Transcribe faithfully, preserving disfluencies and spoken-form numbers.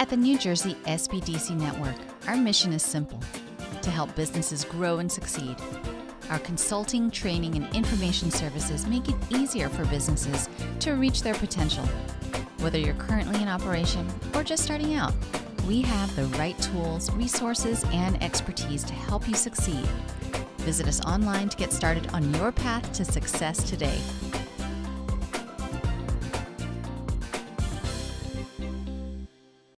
At the New Jersey S B D C Network, our mission is simple: to help businesses grow and succeed. Our consulting, training, and information services make it easier for businesses to reach their potential. Whether you're currently in operation or just starting out, we have the right tools, resources, and expertise to help you succeed. Visit us online to get started on your path to success today.